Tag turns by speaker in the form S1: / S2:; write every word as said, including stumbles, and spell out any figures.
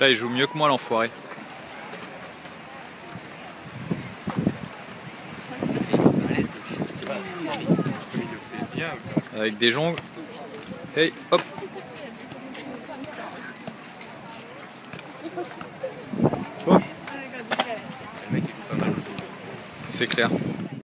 S1: Putain, il joue mieux que moi l'enfoiré. Avec des jongles. Hey, hop. Oh.
S2: Le mec il joue pas mal.
S1: C'est clair.